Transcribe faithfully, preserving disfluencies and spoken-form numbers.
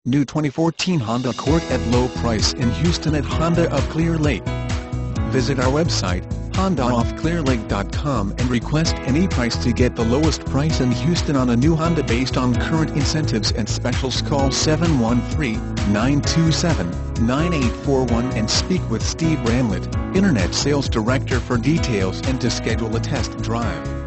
New twenty fourteen Honda Accord at low price in Houston at Honda of Clear Lake. Visit our website, honda of clear lake dot com, and request any price to get the lowest price in Houston on a new Honda based on current incentives and specials. Call seven one three, nine two seven, nine eight four one and speak with Steve Ramlett, Internet Sales Director, for details and to schedule a test drive.